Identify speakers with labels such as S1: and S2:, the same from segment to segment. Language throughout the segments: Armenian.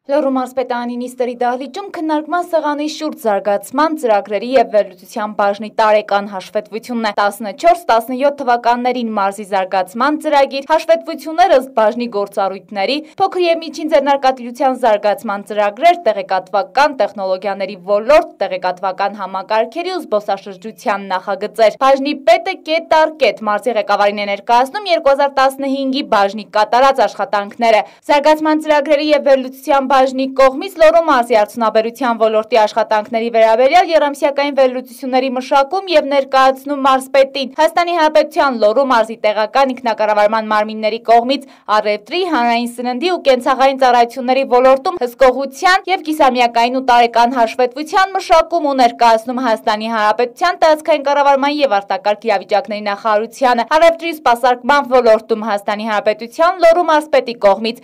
S1: Լոռու մարզպետարանի նիստերի դահլիճում քննարկման սեղանի շուրջ զարգացման ծրագրերի և վերլուծության բաժնի տարեկան հաշվետվությունն է։ 14-17 թվականներին մարզի զարգացման ծրագիր, հաշվետվություններ ըստ բաժնի գործառույթների, փոքր և միջին ձեռնարկատիրության զարգացման ծրագրեր, տեղեկատվական տեխնոլոգիաների ոլորտ, տեղեկատվական համակարգերի ու զբոսաշրջության նախագծեր։ Բաժնի պետը կետ առ կետ մարզի ղեկավարին է ներկայացնում 2015-ի բաժնի կատարած աշխատանքները։ Զարգացման ծրագրերի և վերլուծության բաժնի կողմից Լոռու մարզի արդյունաբերության ոլորտի աշխատանքների վերաբերյալ եռամսյակային վերլուծությունների մշակում և ներկայացնում մարզպետին։ Հայաստանի Հանրապետության Լոռու մարզի տեղական ինքնակառավարման մարմինների կողմից առևտրի, հանրային սննդի ու կենցաղային ծառայությունների ոլորտում հսկողության և կիսամյակային ու տարեկան հաշվետվության մշակում ու ներկայացնում Հայաստանի Հանրապետության տարածքային կառավարման և արտակարգ իրավիճակների նախարարությանը։ Առևտրի սպասարկման ոլորտում Հայաստանի Հանրապետության Լոռու մարզպետի կողմից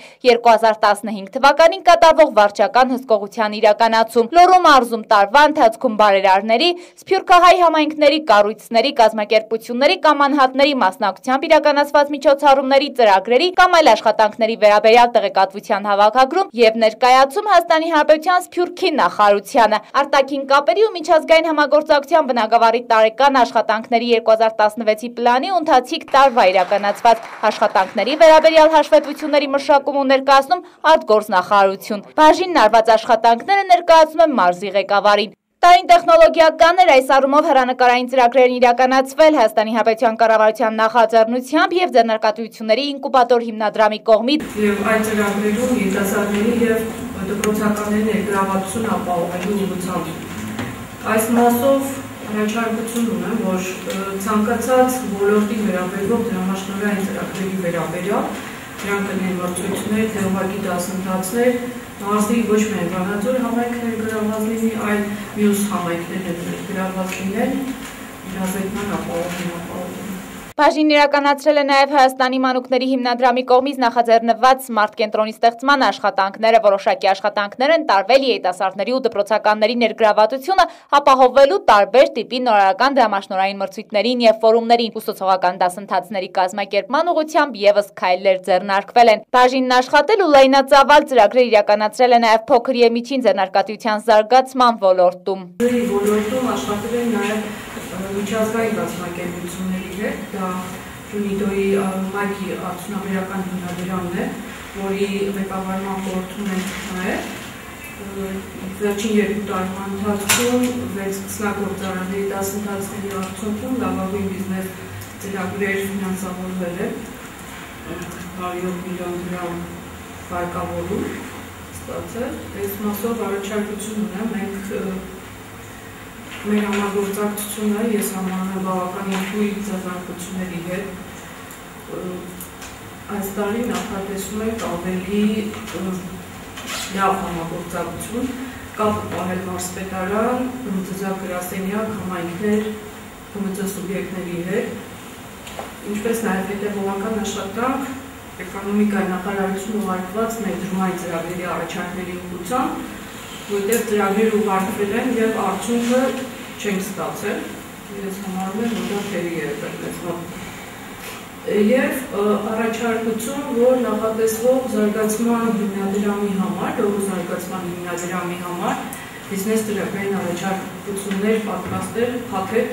S1: 2015 թվականին կատարվող վարչական հսկողության իրականացում, Լոռու մարզում տարվա ընթացքում բարերարների, սփյուռքահայ համայնքների կառույցների, կազմակերպությունների կամ անհատների մասնակցությամբ իրականացված միջոցառումների, ծրագրերի կամ այլ աշխատանքների վերաբերյալ տեղեկատվության հավաքագրում և ներկայացում Հայաստանի Հանրապետության Սփյուռքի նախարարությանը, արտաքին կապերի ու միջազգային համագործակցության բնագավառի տարեկան աշխատանքների 2016-ի պլանի ու ընթացիկ տարվա իրականացված աշխատանքների վերաբերյալ հաշվետվությունների մշակում ու ներկայացնում արտգործնախարարություն։ Բաժինն արված աշխատանքները ներկայացնում է մարզի ղեկավարին։ Տարին տեխնոլոգիական էր, այս առումով հեռանկարային ծրագրեր են իրականացվել Հայաստանի Հանրապետության կառավարության նախաձեռնությամբ և ձեռնարկատիրությունների ինկուբատոր հիմնադրամի կողմից։
S2: Եվ այդ ծրագրերում երիտասարդների և դպրոցականների ներգրավվածություն ապահովելու ուղղությամբ։ Այս մասով առաջարկություն ունեմ, որ ցանկացած ոլորտի վերաբերող դրամաշնորհային ծրագրերի վերաբերյալ դրանք կլինեն մրցույթներ, թե ուղղակի դասընթացներ, մարզի ոչ միայն Վանաձոր համայնքներ գրաված լինի, այլ մյուս համայնքներ գրաված լինեն, իրազեկման ապահովում։
S1: Բաժինն իրականացրել է նաև Հայաստանի մանուկների հիմնադրամի կողմից նախաձեռնված սմարթ կենտրոնի ստեղծման աշխատանքները, որոշակի աշխատանքներ են տարվել երիտասարդների ու դպրոցականների ներգրավվածությունը ապահովելու տարբեր տիպի նորարարական դրամաշնորհային մրցույթներին և ֆորումներին, ուսուցողական դասընթացների կազմակերպման ուղղությամբ ևս քայլեր ձեռնարկվել են։ Բաժինն աշխատել ու լայնածավալ ծրագրեր իրականացրել է նաև փոքր և միջին ձեռնարկատիրության զարգացման ոլորտում։
S2: Ոլորտում աշխատել են նաև միջազգային կազմակերպությունների հետ, դա ՅՈՒՆԻԴՕ-ի ՄԱԿ-ի արդյունաբերական հիմնադրամն է, որի ղեկավարման խորհրդում ենք նաև վերջին 2 տարվա ընթացքում 6 սկսնագործարանների դասընթացների արդյունքում լավագույն բիզնես ծրագրեր ֆինանսավորվել է 100 միլիոն դրամ վարկավորում ստացել։ Այս մասով առաջարկություն ունեմ, մենք մեր համագործակցությունը ես համարում բավականին թույլ ձեռնարկությունների հետ այս տարի նախատեսում ենք ավելի լավ համագործակցություն, կապ պահել մարզպետարան, ՀՄԾԶ գրասենյակ, համայնքներ, ՀՄԾ սուբյեկտների հետ, ինչպես նաև հետևողական աշխատանք էկոնոմիկայի նախարարություն ուղարկված ներդրումային ծրագրերի առաջարկների ուղղությամբ, որտեղ ծրագրեր ուղարկվել են և արդյունքը չենք ստացել, ես համարում եմ, որ դա թերի է եղել։ Եվ առաջարկություն, որ նախատեսվող զարգացման հիմնադրամի համար, Լոռու զարգացման հիմնադրամի համար բիզնես ծրագրային առաջարկություններ պատրաստել փաթեթ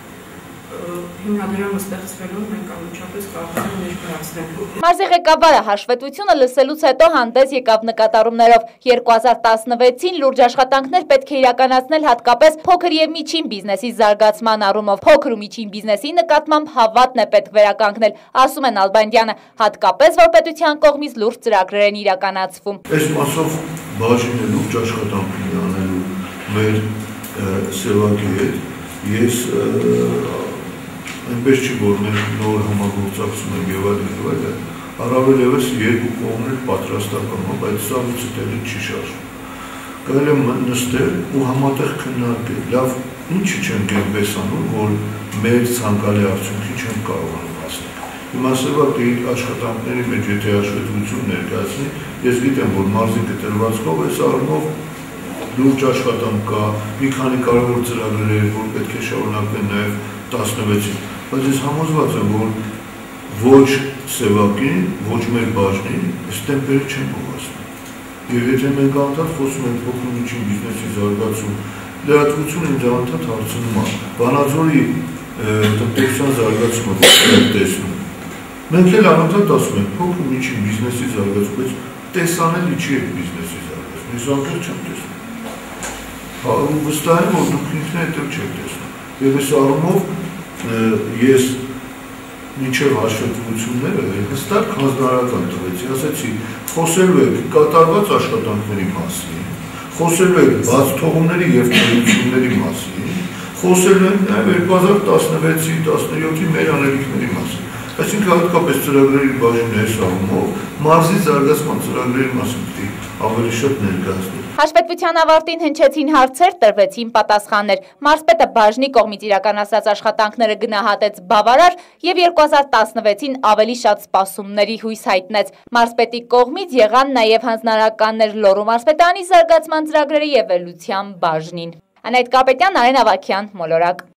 S2: հիմնադրամը ստեղծվելով մենք անմիջապես կարող ենք ներկայացնել։
S1: Մարզի ղեկավարը հաշվետվությունը լսելուց հետո հանդես եկավ նկատառումներով։ 2016-ին լուրջ աշխատանքներ պետք է իրականացնել հատկապես փոքր և միջին բիզնեսի զարգացման առումով։ Փոքր ու միջին բիզնեսի նկատմամբ հավատն է պետք վերականգնել, ասում է Նալբանդյանը, հատկապես որ պետության կողմից լուրջ ծրագրեր են իրականացվում։
S3: Այս մասով բաժինը լուրջ աշխատանք ունի անելու մեր սևակի հետ։ Ես այնպես չի, որ մենք նոր համագործակցում ենք և այլն, առավել ևս երկու կողմն պատրաստական, բայց սա լուծելի չի շարժվում։ Կարելի է նստել ու համատեղ քննարկել, լավ, ինչի չենք այնպես անում, որ մեր ցանկալի արդյունքի չենք կարողանում հասնել։ Հիմա սևակի աշխատանքների մեջ եթե հաշվետվություն ներկայացնի, ես գիտեմ, որ մարզի կտրվածքով այս առումով լուրջ աշխատանք կա, մի քանի կարևոր ծրագրեր, որ պետք է շարունակվեն նաև 16-ին, բայց ես համոզված եմ, որ ոչ սևակին, ոչ մեր բաժնին այս տեմպերը չեն փոխանցվում։ Եվ եթե մենք անդադ խոսում ենք փոքր ու միջին բիզնեսի զարգացում, լրատվությունը ինձ անդադ հարցնում է, Վանաձորի տնտեսության զարգացումը ո՞ր տեսնում։ Մենք էլ անդադ ասում ենք փոքր ու միջին բիզնեսի զարգացում, բայց տեսանելի չի այդ բիզնեսի զարգացումը, ես անգամ չեմ տեսնում։ Ու վստահ եմ, որ դուք ինքներդ էլ չեք տեսնում։ Եվ այս առումով ես մինչև հաշվետվությունները հստակ հանձնարարական տվեցի, ասեցի, խոսելու եք կատարված աշխատանքների մասին, խոսելու եք բաց թողումների և թողությունների մասին, խոսելու եք նաև 2016-ի, 17-ի մեր անելիքների մասին։ Այսինքն հատկապես ծրագրերի բաժինը այս առումով մարզի զարգացման ծրագրերի մասին պետք է ավելի շատ ներկայացնել։
S1: Հաշվետվության ավարտին հնչեցին հարցեր, տրվեցին պատասխաններ։ Մարզպետը բաժնի կողմից իրականացած աշխատանքները գնահատեց բավարար և 2016-ին ավելի շատ սպասումների հույս հայտնեց։ Մարզպետի կողմից եղան նաև հանձնարարականներ Լոռու մարզպետարանի զարգացման ծրագրերի և վերլուծության բաժնին։ Անահիտ Կարապետյան, Արեն Ավագյան, Մոլորակ։